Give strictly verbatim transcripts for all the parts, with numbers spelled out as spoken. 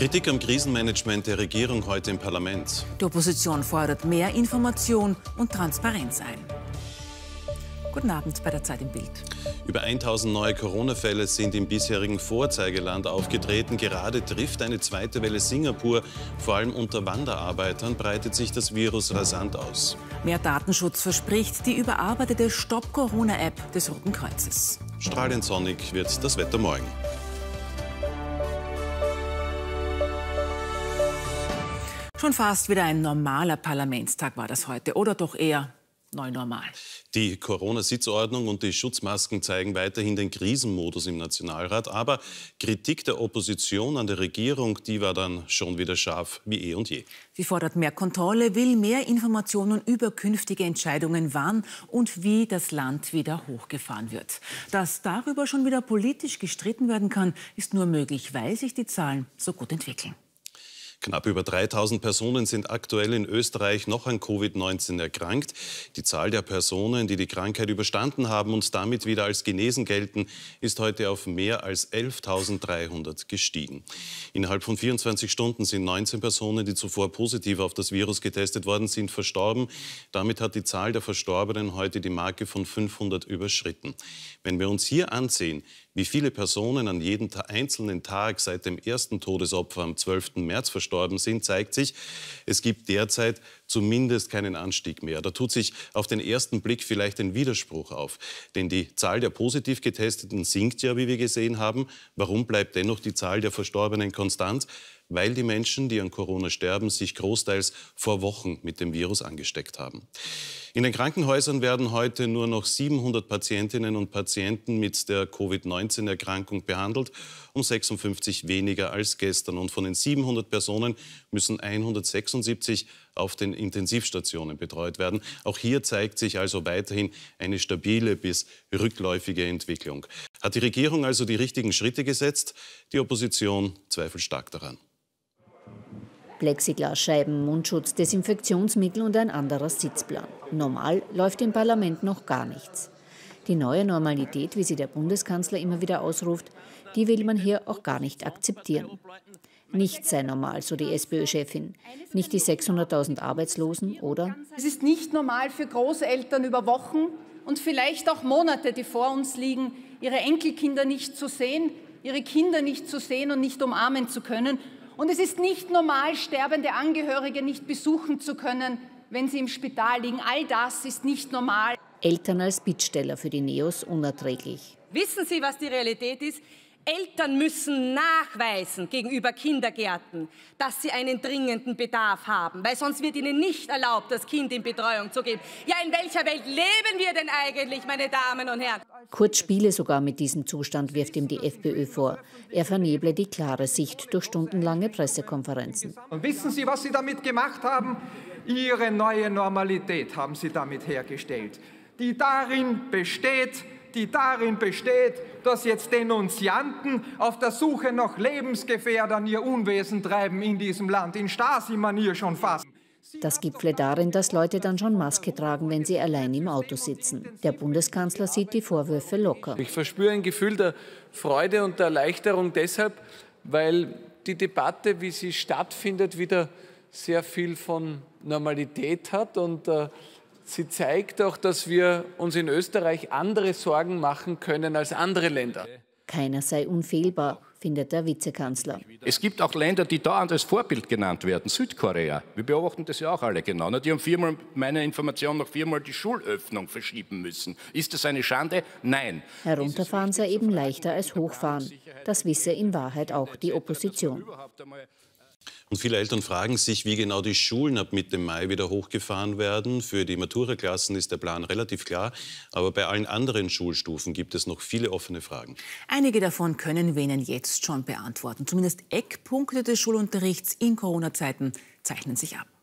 Kritik am Krisenmanagement der Regierung heute im Parlament. Die Opposition fordert mehr Information und Transparenz ein. Guten Abend bei der Zeit im Bild. Über tausend neue Corona-Fälle sind im bisherigen Vorzeigeland aufgetreten. Gerade trifft eine zweite Welle Singapur. Vor allem unter Wanderarbeitern breitet sich das Virus rasant aus. Mehr Datenschutz verspricht die überarbeitete Stopp-Corona-App des Roten Kreuzes. Strahlend sonnig wird das Wetter morgen. Schon fast wieder ein normaler Parlamentstag war das heute, oder doch eher neu normal. Die Corona-Sitzordnung und die Schutzmasken zeigen weiterhin den Krisenmodus im Nationalrat. Aber Kritik der Opposition an der Regierung, die war dann schon wieder scharf wie eh und je. Sie fordert mehr Kontrolle, will mehr Informationen über künftige Entscheidungen, wann und wie das Land wieder hochgefahren wird. Dass darüber schon wieder politisch gestritten werden kann, ist nur möglich, weil sich die Zahlen so gut entwickeln. Knapp über dreitausend Personen sind aktuell in Österreich noch an Covid neunzehn erkrankt. Die Zahl der Personen, die die Krankheit überstanden haben und damit wieder als genesen gelten, ist heute auf mehr als elftausenddreihundert gestiegen. Innerhalb von vierundzwanzig Stunden sind neunzehn Personen, die zuvor positiv auf das Virus getestet worden sind, verstorben. Damit hat die Zahl der Verstorbenen heute die Marke von fünfhundert überschritten. Wenn wir uns hier ansehen, wie viele Personen an jedem einzelnen Tag seit dem ersten Todesopfer am zwölften März verstorben sind, zeigt sich, es gibt derzeit zumindest keinen Anstieg mehr. Da tut sich auf den ersten Blick vielleicht ein Widerspruch auf. Denn die Zahl der positiv Getesteten sinkt ja, wie wir gesehen haben. Warum bleibt dennoch die Zahl der Verstorbenen konstant? Weil die Menschen, die an Corona sterben, sich großteils vor Wochen mit dem Virus angesteckt haben. In den Krankenhäusern werden heute nur noch siebenhundert Patientinnen und Patienten mit der Covid neunzehn Erkrankung behandelt, um sechsundfünfzig weniger als gestern. Und von den siebenhundert Personen müssen hundertsechsundsiebzig auf den Intensivstationen betreut werden. Auch hier zeigt sich also weiterhin eine stabile bis rückläufige Entwicklung. Hat die Regierung also die richtigen Schritte gesetzt? Die Opposition zweifelt stark daran. Plexiglasscheiben, Mundschutz, Desinfektionsmittel und ein anderer Sitzplan. Normal läuft im Parlament noch gar nichts. Die neue Normalität, wie sie der Bundeskanzler immer wieder ausruft, die will man hier auch gar nicht akzeptieren. Nichts sei normal, so die SPÖ-Chefin. Nicht die sechshunderttausend Arbeitslosen, oder? Es ist nicht normal für Großeltern über Wochen und vielleicht auch Monate, die vor uns liegen, ihre Enkelkinder nicht zu sehen, ihre Kinder nicht zu sehen und nicht umarmen zu können. Und es ist nicht normal, sterbende Angehörige nicht besuchen zu können, wenn sie im Spital liegen. All das ist nicht normal. Eltern als Bittsteller für die Neos unerträglich. Wissen Sie, was die Realität ist? Eltern müssen nachweisen gegenüber Kindergärten, dass sie einen dringenden Bedarf haben, weil sonst wird ihnen nicht erlaubt, das Kind in Betreuung zu geben. Ja, in welcher Welt leben wir denn eigentlich, meine Damen und Herren? Kurz spiele sogar mit diesem Zustand, wirft ihm die FPÖ vor. Er verneble die klare Sicht durch stundenlange Pressekonferenzen. Und wissen Sie, was Sie damit gemacht haben? Ihre neue Normalität haben Sie damit hergestellt, die darin besteht, die darin besteht, dass jetzt Denunzianten auf der Suche nach Lebensgefährdern ihr Unwesen treiben in diesem Land, in Stasi-Manier schon fast. Das gipfle darin, dass Leute dann schon Maske tragen, wenn sie allein im Auto sitzen. Der Bundeskanzler sieht die Vorwürfe locker. Ich verspüre ein Gefühl der Freude und der Erleichterung deshalb, weil die Debatte, wie sie stattfindet, wieder sehr viel von Normalität hat und äh, sie zeigt auch, dass wir uns in Österreich andere Sorgen machen können als andere Länder. Keiner sei unfehlbar, findet der Vizekanzler. Es gibt auch Länder, die dauernd als Vorbild genannt werden. Südkorea. Wir beobachten das ja auch alle genau. Die haben viermal, meiner Information nach viermal die Schulöffnung verschieben müssen. Ist das eine Schande? Nein. Herunterfahren sei eben leichter als hochfahren. Das wisse in Wahrheit auch die Opposition. Und viele Eltern fragen sich, wie genau die Schulen ab Mitte Mai wieder hochgefahren werden. Für die Maturaklassen ist der Plan relativ klar, aber bei allen anderen Schulstufen gibt es noch viele offene Fragen. Einige davon können wir Ihnen jetzt schon beantworten. Zumindest Eckpunkte des Schulunterrichts in Corona-Zeiten zeichnen sich ab.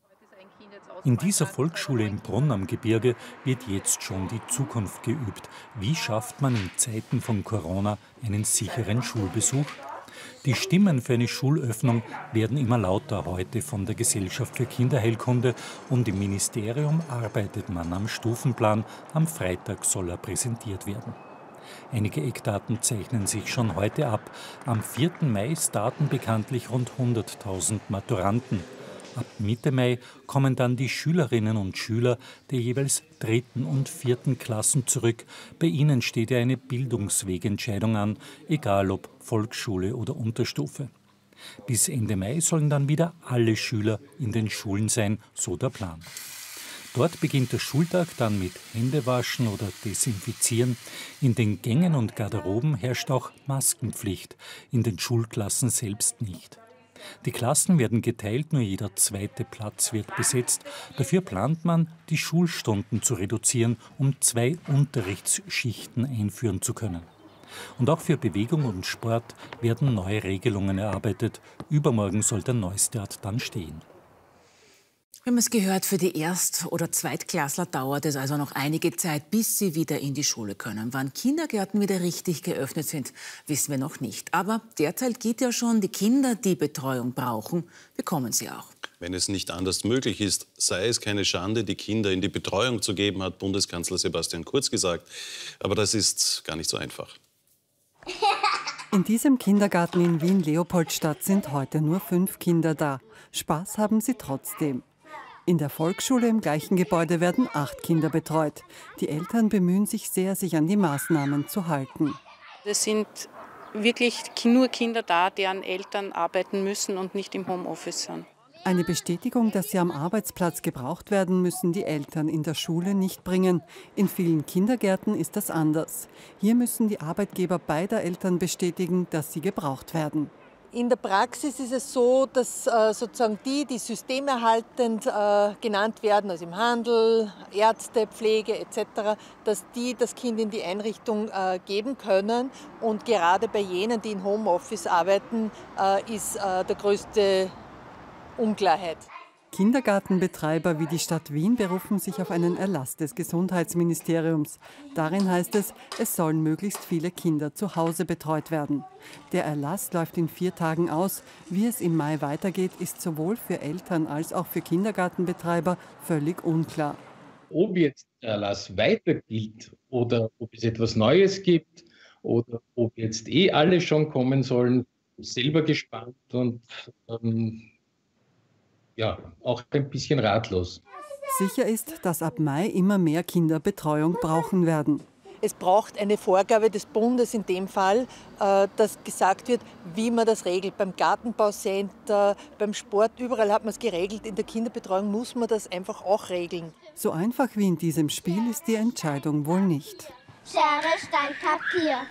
In dieser Volksschule in Bronn am Gebirge wird jetzt schon die Zukunft geübt. Wie schafft man in Zeiten von Corona einen sicheren Schulbesuch? Die Stimmen für eine Schulöffnung werden immer lauter heute von der Gesellschaft für Kinderheilkunde und im Ministerium arbeitet man am Stufenplan. Am Freitag soll er präsentiert werden. Einige Eckdaten zeichnen sich schon heute ab. Am vierten Mai starten bekanntlich rund hunderttausend Maturanten. Ab Mitte Mai kommen dann die Schülerinnen und Schüler der jeweils dritten und vierten Klassen zurück. Bei ihnen steht ja eine Bildungswegentscheidung an, egal ob Volksschule oder Unterstufe. Bis Ende Mai sollen dann wieder alle Schüler in den Schulen sein, so der Plan. Dort beginnt der Schultag dann mit Händewaschen oder Desinfizieren. In den Gängen und Garderoben herrscht auch Maskenpflicht, in den Schulklassen selbst nicht. Die Klassen werden geteilt, nur jeder zweite Platz wird besetzt. Dafür plant man, die Schulstunden zu reduzieren, um zwei Unterrichtsschichten einführen zu können. Und auch für Bewegung und Sport werden neue Regelungen erarbeitet. Übermorgen soll der Neustart dann stehen. Wir haben es gehört, für die Erst- oder Zweitklässler dauert es also noch einige Zeit, bis sie wieder in die Schule können. Wann Kindergärten wieder richtig geöffnet sind, wissen wir noch nicht. Aber derzeit geht ja schon, die Kinder, die Betreuung brauchen, bekommen sie auch. Wenn es nicht anders möglich ist, sei es keine Schande, die Kinder in die Betreuung zu geben, hat Bundeskanzler Sebastian Kurz gesagt. Aber das ist gar nicht so einfach. In diesem Kindergarten in Wien-Leopoldstadt sind heute nur fünf Kinder da. Spaß haben sie trotzdem. In der Volksschule im gleichen Gebäude werden acht Kinder betreut. Die Eltern bemühen sich sehr, sich an die Maßnahmen zu halten. Es sind wirklich nur Kinder da, deren Eltern arbeiten müssen und nicht im Homeoffice sind. Eine Bestätigung, dass sie am Arbeitsplatz gebraucht werden, müssen die Eltern in der Schule nicht bringen. In vielen Kindergärten ist das anders. Hier müssen die Arbeitgeber beider Eltern bestätigen, dass sie gebraucht werden. In der Praxis ist es so, dass äh, sozusagen die, die systemerhaltend äh, genannt werden, also im Handel, Ärzte, Pflege et cetera, dass die das Kind in die Einrichtung äh, geben können. Und gerade bei jenen, die in Homeoffice arbeiten, äh, ist äh, der größte Unklarheit. Kindergartenbetreiber wie die Stadt Wien berufen sich auf einen Erlass des Gesundheitsministeriums. Darin heißt es, es sollen möglichst viele Kinder zu Hause betreut werden. Der Erlass läuft in vier Tagen aus. Wie es im Mai weitergeht, ist sowohl für Eltern als auch für Kindergartenbetreiber völlig unklar. Ob jetzt der Erlass weiter gilt oder ob es etwas Neues gibt oder ob jetzt eh alle schon kommen sollen, selber gespannt und ähm, ja, auch ein bisschen ratlos. Sicher ist, dass ab Mai immer mehr Kinder Betreuung brauchen werden. Es braucht eine Vorgabe des Bundes in dem Fall, dass gesagt wird, wie man das regelt. Beim Gartenbaucenter, beim Sport, überall hat man es geregelt. In der Kinderbetreuung muss man das einfach auch regeln. So einfach wie in diesem Spiel ist die Entscheidung wohl nicht. Schere, Stein, Papier.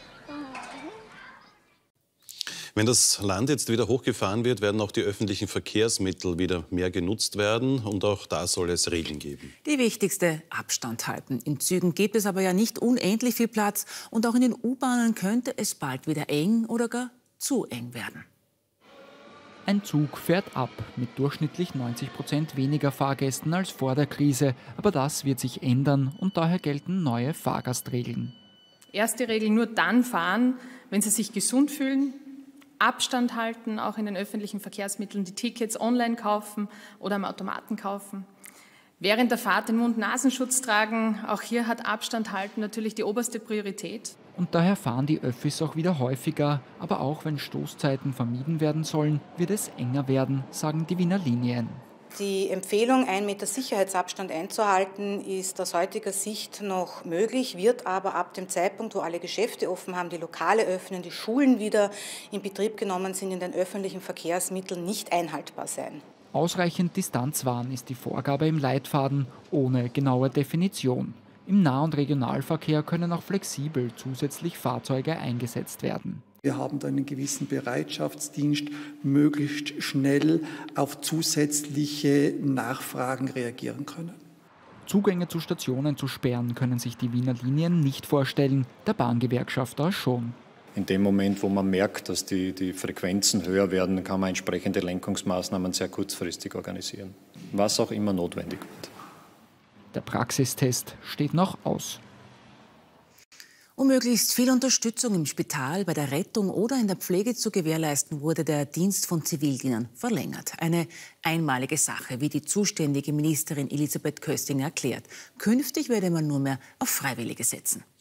Wenn das Land jetzt wieder hochgefahren wird, werden auch die öffentlichen Verkehrsmittel wieder mehr genutzt werden. Und auch da soll es Regeln geben. Die wichtigste: Abstand halten. In Zügen gibt es aber ja nicht unendlich viel Platz. Und auch in den U-Bahnen könnte es bald wieder eng oder gar zu eng werden. Ein Zug fährt ab, mit durchschnittlich neunzig Prozent weniger Fahrgästen als vor der Krise. Aber das wird sich ändern und daher gelten neue Fahrgastregeln. Erste Regel: nur dann fahren, wenn Sie sich gesund fühlen. Abstand halten, auch in den öffentlichen Verkehrsmitteln, die Tickets online kaufen oder am Automaten kaufen. Während der Fahrt den Mund-Nasenschutz tragen, auch hier hat Abstand halten natürlich die oberste Priorität. Und daher fahren die Öffis auch wieder häufiger. Aber auch wenn Stoßzeiten vermieden werden sollen, wird es enger werden, sagen die Wiener Linien. Die Empfehlung, einen Meter Sicherheitsabstand einzuhalten, ist aus heutiger Sicht noch möglich, wird aber ab dem Zeitpunkt, wo alle Geschäfte offen haben, die Lokale öffnen, die Schulen wieder in Betrieb genommen sind, in den öffentlichen Verkehrsmitteln nicht einhaltbar sein. Ausreichend Distanz wahren ist die Vorgabe im Leitfaden, ohne genaue Definition. Im Nah- und Regionalverkehr können auch flexibel zusätzlich Fahrzeuge eingesetzt werden. Wir haben da einen gewissen Bereitschaftsdienst, möglichst schnell auf zusätzliche Nachfragen reagieren können. Zugänge zu Stationen zu sperren, können sich die Wiener Linien nicht vorstellen, der Bahngewerkschafter schon. In dem Moment, wo man merkt, dass die, die Frequenzen höher werden, kann man entsprechende Lenkungsmaßnahmen sehr kurzfristig organisieren, was auch immer notwendig wird. Der Praxistest steht noch aus. Um möglichst viel Unterstützung im Spital, bei der Rettung oder in der Pflege zu gewährleisten, wurde der Dienst von Zivildienern verlängert. Eine einmalige Sache, wie die zuständige Ministerin Elisabeth Köstinger erklärt. Künftig werde man nur mehr auf Freiwillige setzen.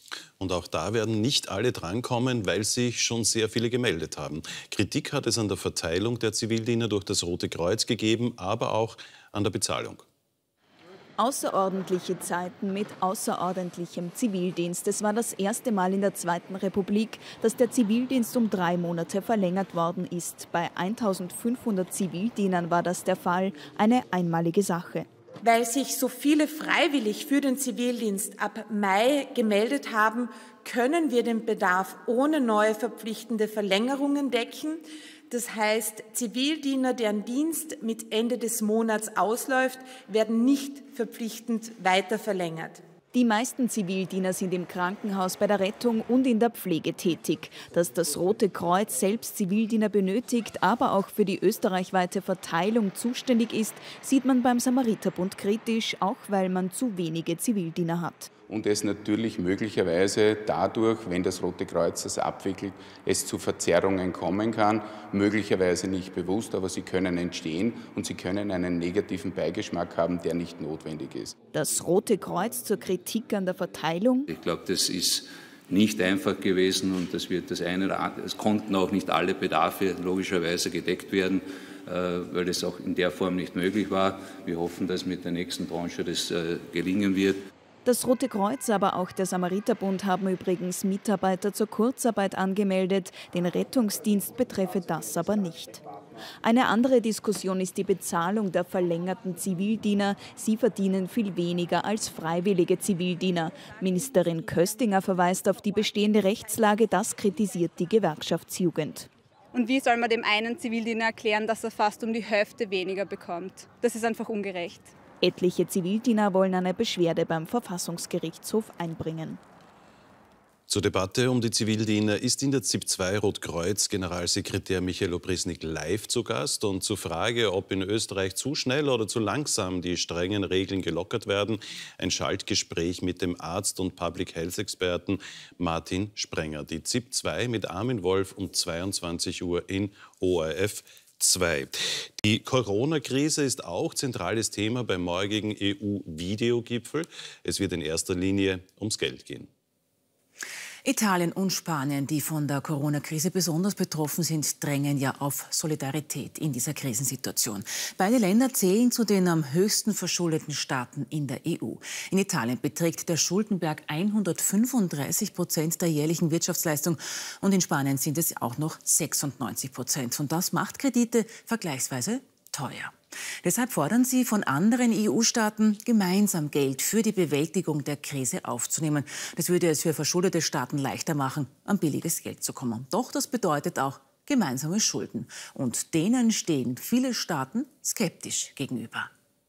Und auch da werden nicht alle drankommen, weil sich schon sehr viele gemeldet haben. Kritik hat es an der Verteilung der Zivildiener durch das Rote Kreuz gegeben, aber auch an der Bezahlung. Außerordentliche Zeiten mit außerordentlichem Zivildienst. Es war das erste Mal in der Zweiten Republik, dass der Zivildienst um drei Monate verlängert worden ist. Bei eintausendfünfhundert Zivildienern war das der Fall, eine einmalige Sache. Weil sich so viele freiwillig für den Zivildienst ab Mai gemeldet haben, können wir den Bedarf ohne neue verpflichtende Verlängerungen decken. Das heißt, Zivildiener, deren Dienst mit Ende des Monats ausläuft, werden nicht verpflichtend weiter verlängert. Die meisten Zivildiener sind im Krankenhaus, bei der Rettung und in der Pflege tätig. Dass das Rote Kreuz selbst Zivildiener benötigt, aber auch für die österreichweite Verteilung zuständig ist, sieht man beim Samariterbund kritisch, auch weil man zu wenige Zivildiener hat. Und es natürlich möglicherweise dadurch, wenn das Rote Kreuz das abwickelt, es zu Verzerrungen kommen kann. Möglicherweise nicht bewusst, aber sie können entstehen und sie können einen negativen Beigeschmack haben, der nicht notwendig ist. Das Rote Kreuz zur Kritik an der Verteilung? Ich glaube, das ist nicht einfach gewesen und das wird das eine oder andere, es konnten auch nicht alle Bedarfe logischerweise gedeckt werden, weil das auch in der Form nicht möglich war. Wir hoffen, dass mit der nächsten Tranche das gelingen wird. Das Rote Kreuz, aber auch der Samariterbund haben übrigens Mitarbeiter zur Kurzarbeit angemeldet. Den Rettungsdienst betreffe das aber nicht. Eine andere Diskussion ist die Bezahlung der verlängerten Zivildiener. Sie verdienen viel weniger als freiwillige Zivildiener. Ministerin Köstinger verweist auf die bestehende Rechtslage. Das kritisiert die Gewerkschaftsjugend. Und wie soll man dem einen Zivildiener erklären, dass er fast um die Hälfte weniger bekommt? Das ist einfach ungerecht. Etliche Zivildiener wollen eine Beschwerde beim Verfassungsgerichtshof einbringen. Zur Debatte um die Zivildiener ist in der Z I P zwei Rotkreuz-Generalsekretär Michael Opresnik live zu Gast. Und zur Frage, ob in Österreich zu schnell oder zu langsam die strengen Regeln gelockert werden, ein Schaltgespräch mit dem Arzt und Public Health-Experten Martin Sprenger. Die Z I P zwei mit Armin Wolf um zweiundzwanzig Uhr in O R F zwei. Die Corona-Krise ist auch zentrales Thema beim morgigen E U-Videogipfel. Es wird in erster Linie ums Geld gehen. Italien und Spanien, die von der Corona-Krise besonders betroffen sind, drängen ja auf Solidarität in dieser Krisensituation. Beide Länder zählen zu den am höchsten verschuldeten Staaten in der E U. In Italien beträgt der Schuldenberg hundertfünfunddreißig Prozent der jährlichen Wirtschaftsleistung und in Spanien sind es auch noch sechsundneunzig Prozent. Und das macht Kredite vergleichsweise teuer. Deshalb fordern sie von anderen E U-Staaten, gemeinsam Geld für die Bewältigung der Krise aufzunehmen. Das würde es für verschuldete Staaten leichter machen, an billiges Geld zu kommen. Doch das bedeutet auch gemeinsame Schulden. Und denen stehen viele Staaten skeptisch gegenüber.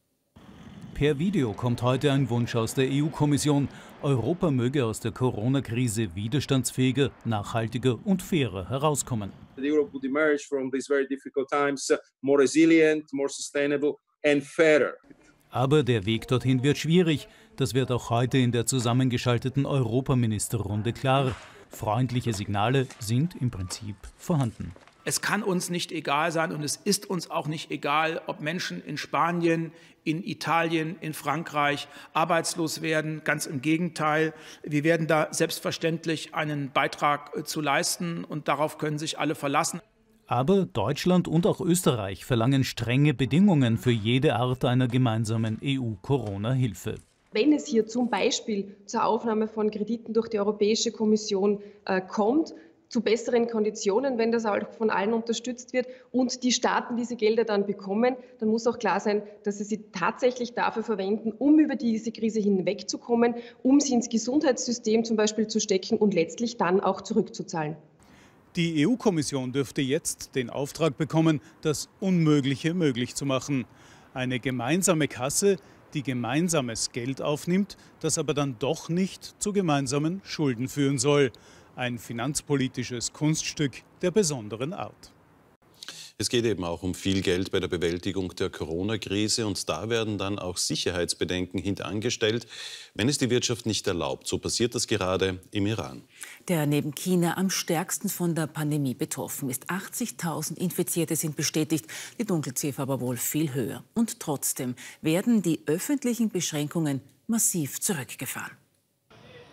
Per Video kommt heute ein Wunsch aus der E U-Kommission. Europa möge aus der Corona-Krise widerstandsfähiger, nachhaltiger und fairer herauskommen. Europe would emerge from these very difficult times more resilient, more sustainable and fairer. Aber der Weg dorthin wird schwierig. Das wird auch heute in der zusammengeschalteten Europaministerrunde klar. Freundliche Signale sind im Prinzip vorhanden. Es kann uns nicht egal sein und es ist uns auch nicht egal, ob Menschen in Spanien, in Italien, in Frankreich arbeitslos werden. Ganz im Gegenteil, wir werden da selbstverständlich einen Beitrag zu leisten und darauf können sich alle verlassen. Aber Deutschland und auch Österreich verlangen strenge Bedingungen für jede Art einer gemeinsamen E U-Corona-Hilfe. Wenn es hier zum Beispiel zur Aufnahme von Krediten durch die Europäische Kommission äh, kommt, zu besseren Konditionen, wenn das auch von allen unterstützt wird und die Staaten diese Gelder dann bekommen, dann muss auch klar sein, dass sie sie tatsächlich dafür verwenden, um über diese Krise hinwegzukommen, um sie ins Gesundheitssystem zum Beispiel zu stecken und letztlich dann auch zurückzuzahlen. Die E U-Kommission dürfte jetzt den Auftrag bekommen, das Unmögliche möglich zu machen. Eine gemeinsame Kasse, die gemeinsames Geld aufnimmt, das aber dann doch nicht zu gemeinsamen Schulden führen soll. Ein finanzpolitisches Kunststück der besonderen Art. Es geht eben auch um viel Geld bei der Bewältigung der Corona-Krise und da werden dann auch Sicherheitsbedenken hintangestellt, wenn es die Wirtschaft nicht erlaubt. So passiert das gerade im Iran. Der neben China am stärksten von der Pandemie betroffen ist. achtzigtausend Infizierte sind bestätigt, die Dunkelziffer aber wohl viel höher. Und trotzdem werden die öffentlichen Beschränkungen massiv zurückgefahren.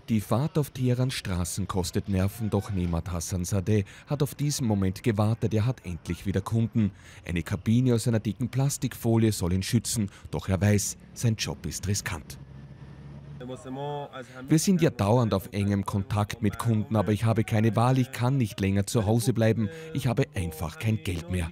Die Fahrt auf Teherans Straßen kostet Nerven, doch Nemat Hassanzadeh hat auf diesen Moment gewartet. Er hat endlich wieder Kunden. Eine Kabine aus einer dicken Plastikfolie soll ihn schützen, doch er weiß, sein Job ist riskant. Wir sind ja dauernd auf engem Kontakt mit Kunden, aber ich habe keine Wahl, ich kann nicht länger zu Hause bleiben. Ich habe einfach kein Geld mehr.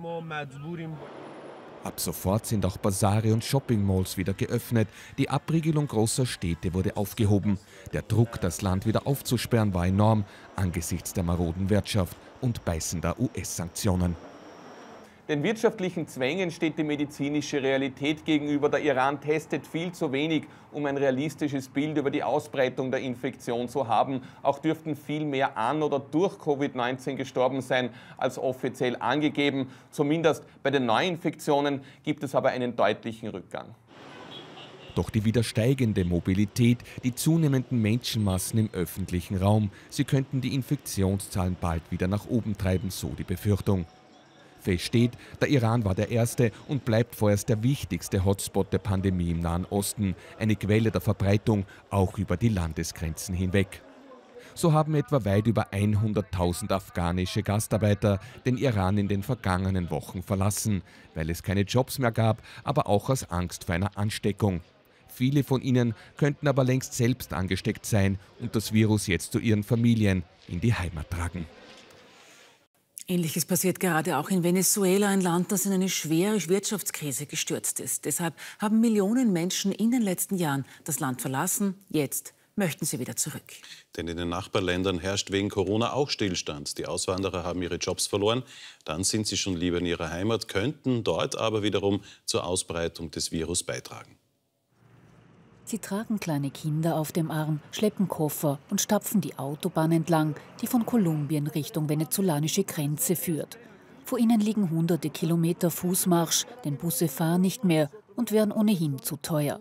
Ab sofort sind auch Basare und Shoppingmalls wieder geöffnet. Die Abriegelung großer Städte wurde aufgehoben. Der Druck, das Land wieder aufzusperren, war enorm angesichts der maroden Wirtschaft und beißender U S-Sanktionen. Den wirtschaftlichen Zwängen steht die medizinische Realität gegenüber. Der Iran testet viel zu wenig, um ein realistisches Bild über die Ausbreitung der Infektion zu haben. Auch dürften viel mehr an oder durch Covid neunzehn gestorben sein, als offiziell angegeben. Zumindest bei den Neuinfektionen gibt es aber einen deutlichen Rückgang. Doch die wieder steigende Mobilität, die zunehmenden Menschenmassen im öffentlichen Raum, sie könnten die Infektionszahlen bald wieder nach oben treiben, so die Befürchtung. Fest steht, der Iran war der erste und bleibt vorerst der wichtigste Hotspot der Pandemie im Nahen Osten, eine Quelle der Verbreitung auch über die Landesgrenzen hinweg. So haben etwa weit über hunderttausend afghanische Gastarbeiter den Iran in den vergangenen Wochen verlassen, weil es keine Jobs mehr gab, aber auch aus Angst vor einer Ansteckung. Viele von ihnen könnten aber längst selbst angesteckt sein und das Virus jetzt zu ihren Familien in die Heimat tragen. Ähnliches passiert gerade auch in Venezuela, ein Land, das in eine schwere Wirtschaftskrise gestürzt ist. Deshalb haben Millionen Menschen in den letzten Jahren das Land verlassen. Jetzt möchten sie wieder zurück. Denn in den Nachbarländern herrscht wegen Corona auch Stillstand. Die Auswanderer haben ihre Jobs verloren. Dann sind sie schon lieber in ihrer Heimat, könnten dort aber wiederum zur Ausbreitung des Virus beitragen. Sie tragen kleine Kinder auf dem Arm, schleppen Koffer und stapfen die Autobahn entlang, die von Kolumbien Richtung venezolanische Grenze führt. Vor ihnen liegen hunderte Kilometer Fußmarsch, denn Busse fahren nicht mehr und wären ohnehin zu teuer.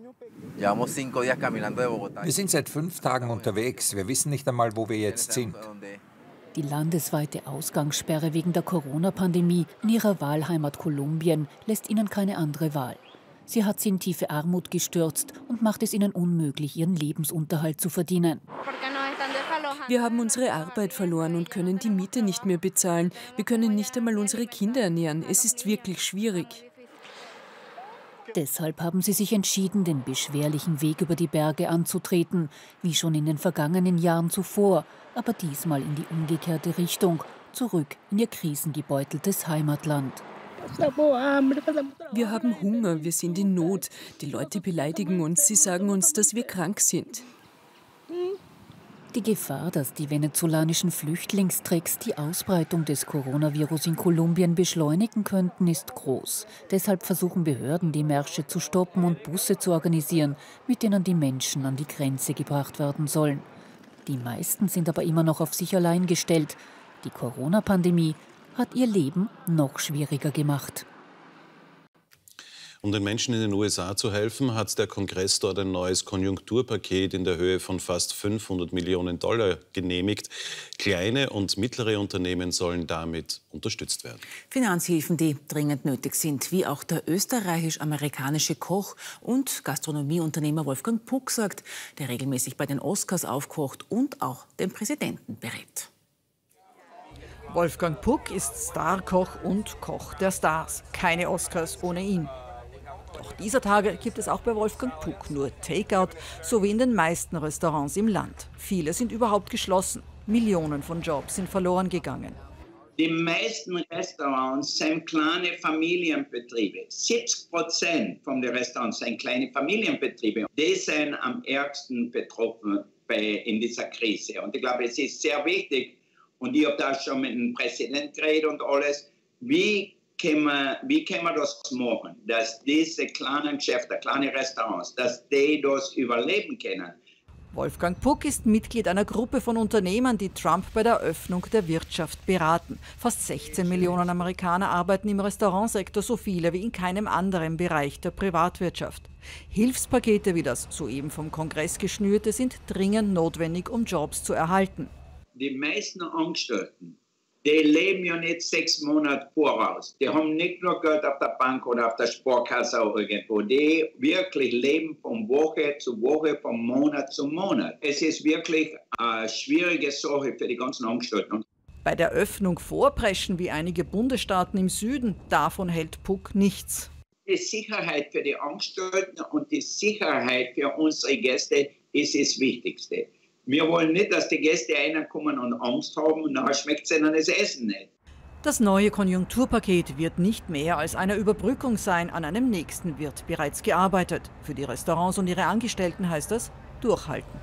Wir sind seit fünf Tagen unterwegs. Wir wissen nicht einmal, wo wir jetzt sind. Die landesweite Ausgangssperre wegen der Corona-Pandemie in ihrer Wahlheimat Kolumbien lässt ihnen keine andere Wahl. Sie hat sie in tiefe Armut gestürzt und macht es ihnen unmöglich, ihren Lebensunterhalt zu verdienen. Wir haben unsere Arbeit verloren und können die Miete nicht mehr bezahlen. Wir können nicht einmal unsere Kinder ernähren. Es ist wirklich schwierig. Deshalb haben sie sich entschieden, den beschwerlichen Weg über die Berge anzutreten, wie schon in den vergangenen Jahren zuvor, aber diesmal in die umgekehrte Richtung, zurück in ihr krisengebeuteltes Heimatland. Wir haben Hunger, wir sind in Not. Die Leute beleidigen uns, sie sagen uns, dass wir krank sind. Die Gefahr, dass die venezolanischen Flüchtlingstricks die Ausbreitung des Coronavirus in Kolumbien beschleunigen könnten, ist groß. Deshalb versuchen Behörden, die Märsche zu stoppen und Busse zu organisieren, mit denen die Menschen an die Grenze gebracht werden sollen. Die meisten sind aber immer noch auf sich allein gestellt. Die Corona-Pandemie hat ihr Leben noch schwieriger gemacht. Um den Menschen in den U S A zu helfen, hat der Kongress dort ein neues Konjunkturpaket in der Höhe von fast fünfhundert Millionen Dollar genehmigt. Kleine und mittlere Unternehmen sollen damit unterstützt werden. Finanzhilfen, die dringend nötig sind, wie auch der österreichisch-amerikanische Koch und Gastronomieunternehmer Wolfgang Puck sagt, der regelmäßig bei den Oscars aufkocht und auch den Präsidenten berät. Wolfgang Puck ist Starkoch und Koch der Stars. Keine Oscars ohne ihn. Doch dieser Tage gibt es auch bei Wolfgang Puck nur Takeout, so wie in den meisten Restaurants im Land. Viele sind überhaupt geschlossen. Millionen von Jobs sind verloren gegangen. Die meisten Restaurants sind kleine Familienbetriebe. siebzig Prozent von den Restaurants sind kleine Familienbetriebe. Die sind am ärgsten betroffen bei, in dieser Krise. Und ich glaube, es ist sehr wichtig, und ich habe da schon mit dem Präsidenten geredet und alles, wie können wir, wie können wir das machen, dass diese kleinen Geschäfte, kleine Restaurants, dass die das überleben können. Wolfgang Puck ist Mitglied einer Gruppe von Unternehmern, die Trump bei der Öffnung der Wirtschaft beraten. Fast sechzehn Millionen Amerikaner arbeiten im Restaurantsektor, so viele wie in keinem anderen Bereich der Privatwirtschaft. Hilfspakete wie das soeben vom Kongress geschnürte sind dringend notwendig, um Jobs zu erhalten. Die meisten Angestellten Die leben ja nicht sechs Monate voraus. Die haben nicht nur Geld auf der Bank oder auf der Sparkasse oder irgendwo. Die wirklich leben von Woche zu Woche, von Monat zu Monat. Es ist wirklich eine schwierige Sache für die ganzen Angestellten. Bei der Öffnung vorpreschen wie einige Bundesstaaten im Süden, davon hält Puck nichts. Die Sicherheit für die Angestellten und die Sicherheit für unsere Gäste ist das Wichtigste. Wir wollen nicht, dass die Gäste reinkommen und Angst haben und nachher schmeckt es ihnen das Essen nicht. Das neue Konjunkturpaket wird nicht mehr als eine Überbrückung sein. An einem nächsten wird bereits gearbeitet. Für die Restaurants und ihre Angestellten heißt das durchhalten.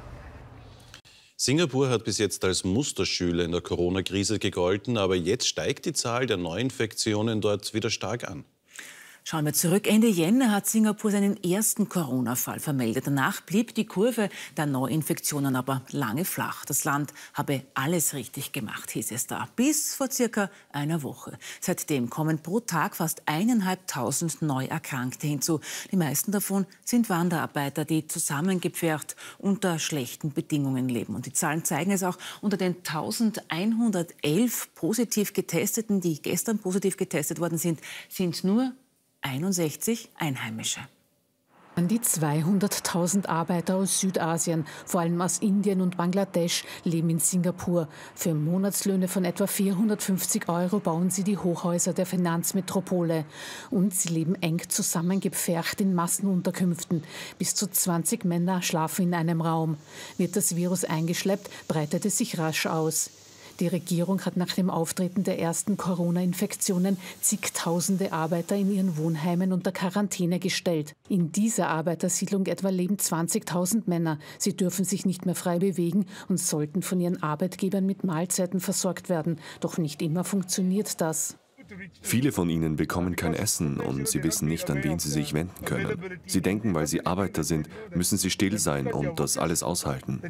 Singapur hat bis jetzt als Musterschüler in der Corona-Krise gegolten, aber jetzt steigt die Zahl der Neuinfektionen dort wieder stark an. Schauen wir zurück. Ende Jänner hat Singapur seinen ersten Corona-Fall vermeldet. Danach blieb die Kurve der Neuinfektionen aber lange flach. Das Land habe alles richtig gemacht, hieß es da. Bis vor circa einer Woche. Seitdem kommen pro Tag fast eineinhalbtausend Neuerkrankte hinzu. Die meisten davon sind Wanderarbeiter, die zusammengepfercht unter schlechten Bedingungen leben. Und die Zahlen zeigen es auch. Unter den eintausendeinhundertelf positiv Getesteten, die gestern positiv getestet worden sind, sind nur einundsechzig Einheimische. An die zweihunderttausend Arbeiter aus Südasien, vor allem aus Indien und Bangladesch, leben in Singapur. Für Monatslöhne von etwa vierhundertfünfzig Euro bauen sie die Hochhäuser der Finanzmetropole. Und sie leben eng zusammengepfercht in Massenunterkünften. Bis zu zwanzig Männer schlafen in einem Raum. Wird das Virus eingeschleppt, breitet es sich rasch aus. Die Regierung hat nach dem Auftreten der ersten Corona-Infektionen zigtausende Arbeiter in ihren Wohnheimen unter Quarantäne gestellt. In dieser Arbeitersiedlung etwa leben zwanzigtausend Männer. Sie dürfen sich nicht mehr frei bewegen und sollten von ihren Arbeitgebern mit Mahlzeiten versorgt werden. Doch nicht immer funktioniert das. Viele von ihnen bekommen kein Essen und sie wissen nicht, an wen sie sich wenden können. Sie denken, weil sie Arbeiter sind, müssen sie still sein und das alles aushalten.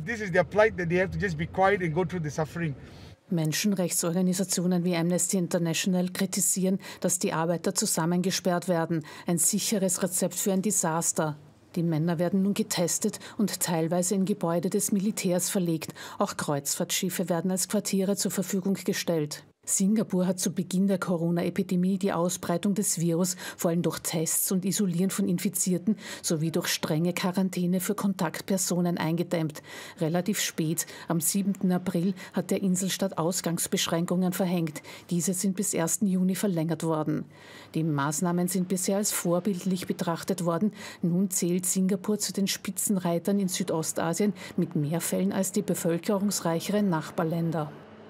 Menschenrechtsorganisationen wie Amnesty International kritisieren, dass die Arbeiter zusammengesperrt werden. Ein sicheres Rezept für ein Desaster. Die Männer werden nun getestet und teilweise in Gebäude des Militärs verlegt. Auch Kreuzfahrtschiffe werden als Quartiere zur Verfügung gestellt. Singapur hat zu Beginn der Corona-Epidemie die Ausbreitung des Virus vor allem durch Tests und Isolieren von Infizierten sowie durch strenge Quarantäne für Kontaktpersonen eingedämmt. Relativ spät, am siebten April, hat der Inselstaat Ausgangsbeschränkungen verhängt. Diese sind bis ersten Juni verlängert worden. Die Maßnahmen sind bisher als vorbildlich betrachtet worden. Nun zählt Singapur zu den Spitzenreitern in Südostasien mit mehr Fällen als die bevölkerungsreicheren Nachbarländer.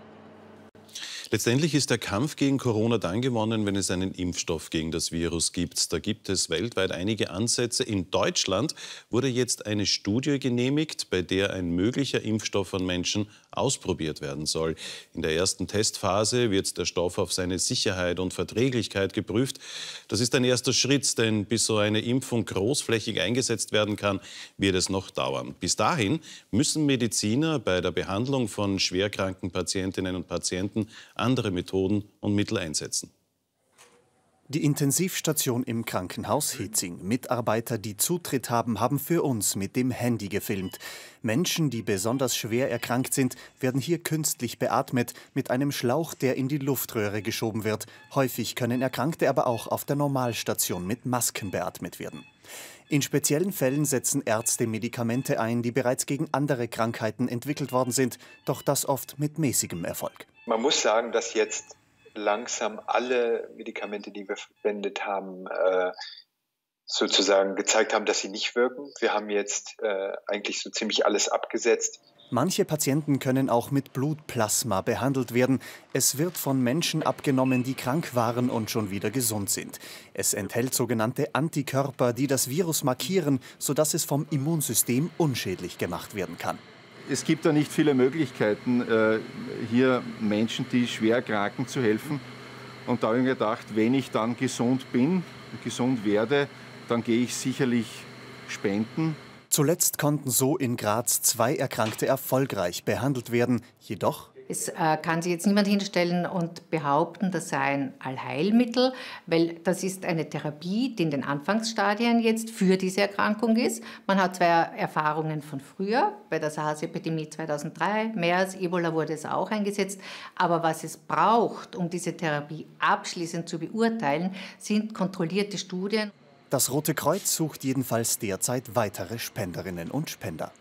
Letztendlich ist der Kampf gegen Corona dann gewonnen, wenn es einen Impfstoff gegen das Virus gibt. Da gibt es weltweit einige Ansätze. In Deutschland wurde jetzt eine Studie genehmigt, bei der ein möglicher Impfstoff an Menschen ausprobiert werden soll. In der ersten Testphase wird der Stoff auf seine Sicherheit und Verträglichkeit geprüft. Das ist ein erster Schritt, denn bis so eine Impfung großflächig eingesetzt werden kann, wird es noch dauern. Bis dahin müssen Mediziner bei der Behandlung von schwerkranken Patientinnen und Patienten andere Methoden und Mittel einsetzen. Die Intensivstation im Krankenhaus Hietzing. Mitarbeiter, die Zutritt haben, haben für uns mit dem Handy gefilmt. Menschen, die besonders schwer erkrankt sind, werden hier künstlich beatmet mit einem Schlauch, der in die Luftröhre geschoben wird. Häufig können Erkrankte aber auch auf der Normalstation mit Masken beatmet werden. In speziellen Fällen setzen Ärzte Medikamente ein, die bereits gegen andere Krankheiten entwickelt worden sind, doch das oft mit mäßigem Erfolg. Man muss sagen, dass jetzt langsam alle Medikamente, die wir verwendet haben, äh, sozusagen gezeigt haben, dass sie nicht wirken. Wir haben jetzt äh, eigentlich so ziemlich alles abgesetzt. Manche Patienten können auch mit Blutplasma behandelt werden. Es wird von Menschen abgenommen, die krank waren und schon wieder gesund sind. Es enthält sogenannte Antikörper, die das Virus markieren, sodass es vom Immunsystem unschädlich gemacht werden kann. Es gibt da nicht viele Möglichkeiten, hier Menschen, die schwer erkranken, zu helfen. Und da habe ich mir gedacht, wenn ich dann gesund bin, gesund werde, dann gehe ich sicherlich spenden. Zuletzt konnten so in Graz zwei Erkrankte erfolgreich behandelt werden. Jedoch Es äh, kann sich jetzt niemand hinstellen und behaupten, das sei ein Allheilmittel, weil das ist eine Therapie, die in den Anfangsstadien jetzt für diese Erkrankung ist. Man hat zwei Erfahrungen von früher, bei der SARS-Epidemie zweitausenddrei, MERS, Ebola wurde es auch eingesetzt. Aber was es braucht, um diese Therapie abschließend zu beurteilen, sind kontrollierte Studien. Das Rote Kreuz sucht jedenfalls derzeit weitere Spenderinnen und Spender.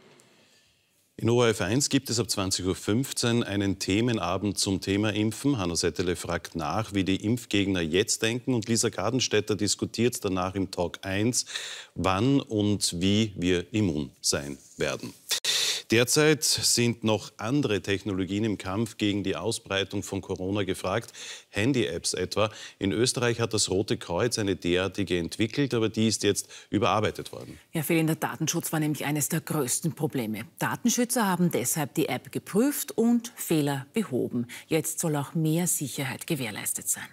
In O R F eins gibt es ab zwanzig Uhr fünfzehn einen Themenabend zum Thema Impfen. Hanno Settele fragt nach, wie die Impfgegner jetzt denken. Und Lisa Gardenstädter diskutiert danach im Talk eins, wann und wie wir immun sein werden. Derzeit sind noch andere Technologien im Kampf gegen die Ausbreitung von Corona gefragt, Handy-Apps etwa. In Österreich hat das Rote Kreuz eine derartige entwickelt, aber die ist jetzt überarbeitet worden. Ja, fehlender Datenschutz war nämlich eines der größten Probleme. Datenschützer haben deshalb die App geprüft und Fehler behoben. Jetzt soll auch mehr Sicherheit gewährleistet sein.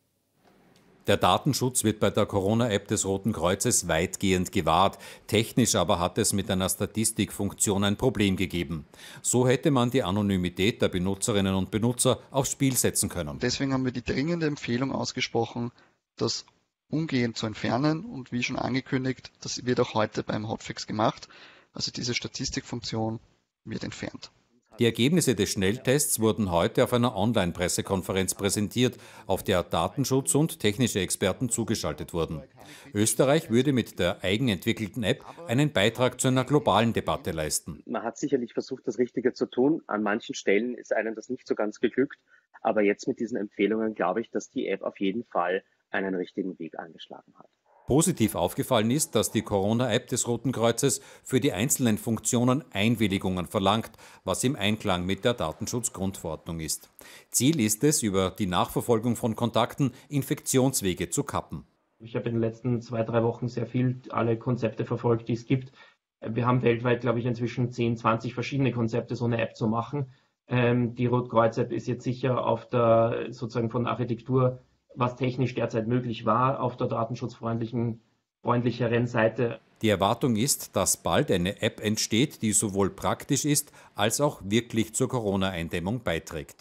Der Datenschutz wird bei der Corona-App des Roten Kreuzes weitgehend gewahrt. Technisch aber hat es mit einer Statistikfunktion ein Problem gegeben. So hätte man die Anonymität der Benutzerinnen und Benutzer aufs Spiel setzen können. Deswegen haben wir die dringende Empfehlung ausgesprochen, das umgehend zu entfernen. Und wie schon angekündigt, das wird auch heute beim Hotfix gemacht. Also diese Statistikfunktion wird entfernt. Die Ergebnisse des Schnelltests wurden heute auf einer Online-Pressekonferenz präsentiert, auf der Datenschutz und technische Experten zugeschaltet wurden. Österreich würde mit der eigenentwickelten App einen Beitrag zu einer globalen Debatte leisten. Man hat sicherlich versucht, das Richtige zu tun. An manchen Stellen ist einem das nicht so ganz geglückt. Aber jetzt mit diesen Empfehlungen glaube ich, dass die App auf jeden Fall einen richtigen Weg eingeschlagen hat. Positiv aufgefallen ist, dass die Corona-App des Roten Kreuzes für die einzelnen Funktionen Einwilligungen verlangt, was im Einklang mit der Datenschutzgrundverordnung ist. Ziel ist es, über die Nachverfolgung von Kontakten Infektionswege zu kappen. Ich habe in den letzten zwei, drei Wochen sehr viel alle Konzepte verfolgt, die es gibt. Wir haben weltweit, glaube ich, inzwischen zehn, zwanzig verschiedene Konzepte, so eine App zu machen. Ähm, die Rotkreuz-App ist jetzt sicher auf der, sozusagen von der Architektur, was technisch derzeit möglich war, auf der datenschutzfreundlichen, freundlicheren Seite. Die Erwartung ist, dass bald eine App entsteht, die sowohl praktisch ist, als auch wirklich zur Corona-Eindämmung beiträgt.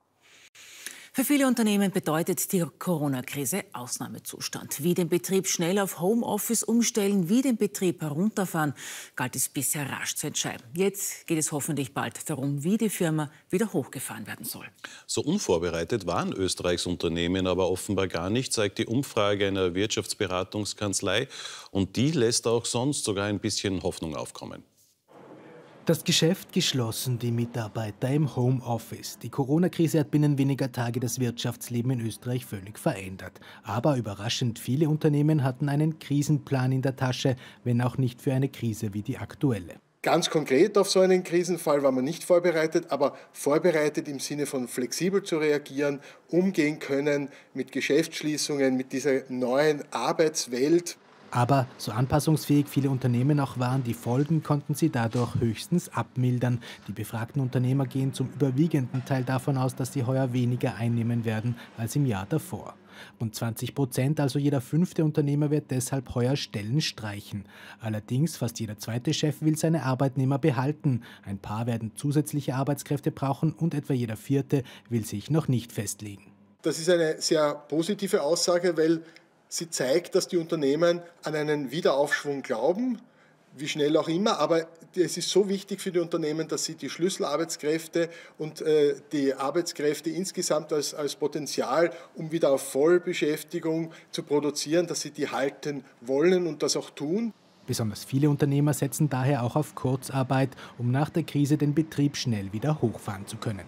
Für viele Unternehmen bedeutet die Corona-Krise Ausnahmezustand. Wie den Betrieb schnell auf Homeoffice umstellen, wie den Betrieb herunterfahren, galt es bisher rasch zu entscheiden. Jetzt geht es hoffentlich bald darum, wie die Firma wieder hochgefahren werden soll. So unvorbereitet waren Österreichs Unternehmen aber offenbar gar nicht, zeigt die Umfrage einer Wirtschaftsberatungskanzlei. Und die lässt auch sonst sogar ein bisschen Hoffnung aufkommen. Das Geschäft geschlossen, die Mitarbeiter im Homeoffice. Die Corona-Krise hat binnen weniger Tage das Wirtschaftsleben in Österreich völlig verändert. Aber überraschend viele Unternehmen hatten einen Krisenplan in der Tasche, wenn auch nicht für eine Krise wie die aktuelle. Ganz konkret auf so einen Krisenfall war man nicht vorbereitet, aber vorbereitet im Sinne von flexibel zu reagieren, umgehen können mit Geschäftsschließungen, mit dieser neuen Arbeitswelt. Aber so anpassungsfähig viele Unternehmen auch waren, die Folgen konnten sie dadurch höchstens abmildern. Die befragten Unternehmer gehen zum überwiegenden Teil davon aus, dass sie heuer weniger einnehmen werden als im Jahr davor. Rund zwanzig Prozent, also jeder fünfte Unternehmer, wird deshalb heuer Stellen streichen. Allerdings fast jeder zweite Chef will seine Arbeitnehmer behalten. Ein paar werden zusätzliche Arbeitskräfte brauchen und etwa jeder vierte will sich noch nicht festlegen. Das ist eine sehr positive Aussage, weil sie zeigt, dass die Unternehmen an einen Wiederaufschwung glauben, wie schnell auch immer. Aber es ist so wichtig für die Unternehmen, dass sie die Schlüsselarbeitskräfte und äh, die Arbeitskräfte insgesamt als, als Potenzial, um wieder auf Vollbeschäftigung zu produzieren, dass sie die halten wollen und das auch tun. Besonders viele Unternehmer setzen daher auch auf Kurzarbeit, um nach der Krise den Betrieb schnell wieder hochfahren zu können.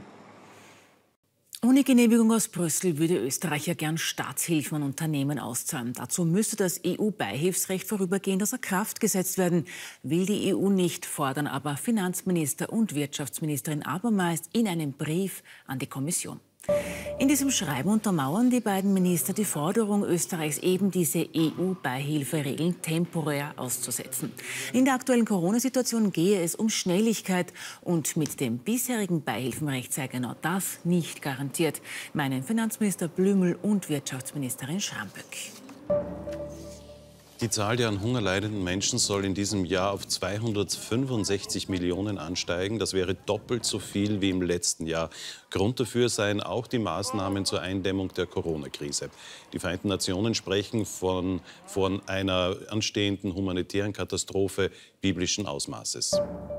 Ohne Genehmigung aus Brüssel würde Österreich ja gern Staatshilfen an Unternehmen auszahlen. Dazu müsste das E U-Beihilfsrecht vorübergehend außer Kraft gesetzt werden. Will die E U nicht, fordern aber Finanzminister und Wirtschaftsministerin abermals in einem Brief an die Kommission. In diesem Schreiben untermauern die beiden Minister die Forderung Österreichs, eben diese E U-Beihilferegeln temporär auszusetzen. In der aktuellen Corona-Situation gehe es um Schnelligkeit und mit dem bisherigen Beihilfenrecht sei genau das nicht garantiert, meinen Finanzminister Blümel und Wirtschaftsministerin Schramböck. Die Zahl der an Hunger leidenden Menschen soll in diesem Jahr auf zweihundertfünfundsechzig Millionen ansteigen. Das wäre doppelt so viel wie im letzten Jahr. Grund dafür seien auch die Maßnahmen zur Eindämmung der Corona-Krise. Die Vereinten Nationen sprechen von, von einer anstehenden humanitären Katastrophe biblischen Ausmaßes.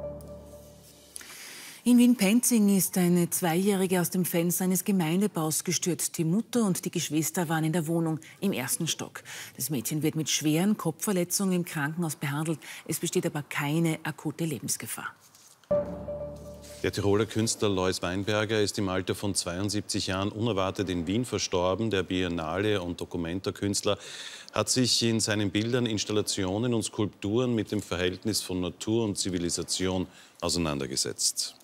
In Wien-Penzing ist eine Zweijährige aus dem Fenster eines Gemeindebaus gestürzt. Die Mutter und die Geschwister waren in der Wohnung im ersten Stock. Das Mädchen wird mit schweren Kopfverletzungen im Krankenhaus behandelt. Es besteht aber keine akute Lebensgefahr. Der Tiroler Künstler Lois Weinberger ist im Alter von zweiundsiebzig Jahren unerwartet in Wien verstorben. Der Biennale- und Dokumenta-Künstler hat sich in seinen Bildern, Installationen und Skulpturen mit dem Verhältnis von Natur und Zivilisation auseinandergesetzt.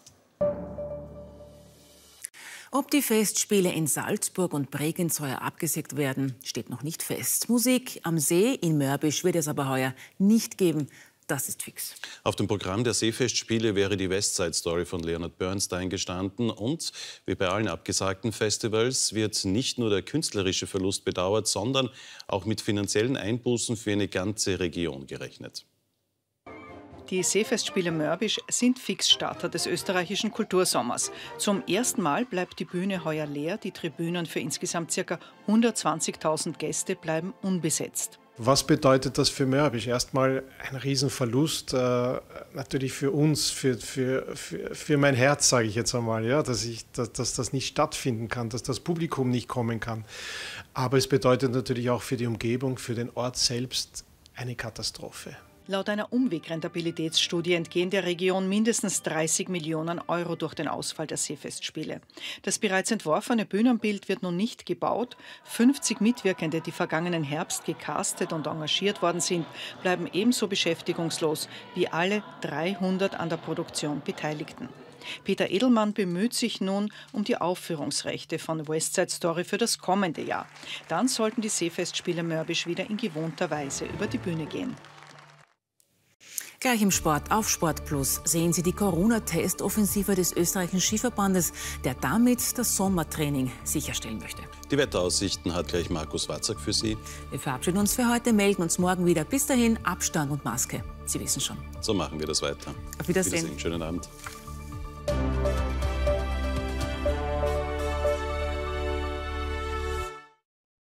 Ob die Festspiele in Salzburg und Bregenz heuer abgesagt werden, steht noch nicht fest. Musik am See in Mörbisch wird es aber heuer nicht geben. Das ist fix. Auf dem Programm der Seefestspiele wäre die West Side Story von Leonard Bernstein gestanden. Und wie bei allen abgesagten Festivals wird nicht nur der künstlerische Verlust bedauert, sondern auch mit finanziellen Einbußen für eine ganze Region gerechnet. Die Seefestspiele Mörbisch sind Fixstarter des österreichischen Kultursommers. Zum ersten Mal bleibt die Bühne heuer leer. Die Tribünen für insgesamt ca. hundertzwanzigtausend Gäste bleiben unbesetzt. Was bedeutet das für Mörbisch? Erstmal ein Riesenverlust, äh, natürlich für uns, für, für, für, für mein Herz, sage ich jetzt einmal, ja, dass, ich, dass, dass das nicht stattfinden kann, dass das Publikum nicht kommen kann. Aber es bedeutet natürlich auch für die Umgebung, für den Ort selbst eine Katastrophe. Laut einer Umwegrentabilitätsstudie entgehen der Region mindestens dreißig Millionen Euro durch den Ausfall der Seefestspiele. Das bereits entworfene Bühnenbild wird nun nicht gebaut. fünfzig Mitwirkende, die vergangenen Herbst gecastet und engagiert worden sind, bleiben ebenso beschäftigungslos wie alle dreihundert an der Produktion Beteiligten. Peter Edelmann bemüht sich nun um die Aufführungsrechte von West Side Story für das kommende Jahr. Dann sollten die Seefestspiele Mörbisch wieder in gewohnter Weise über die Bühne gehen. Gleich im Sport auf Sport Plus sehen Sie die Corona-Testoffensive des österreichischen Skiverbandes, der damit das Sommertraining sicherstellen möchte. Die Wetteraussichten hat gleich Markus Watzak für Sie. Wir verabschieden uns für heute, melden uns morgen wieder. Bis dahin, Abstand und Maske. Sie wissen schon. So machen wir das weiter. Auf Wiedersehen. Wiedersehen. Schönen Abend.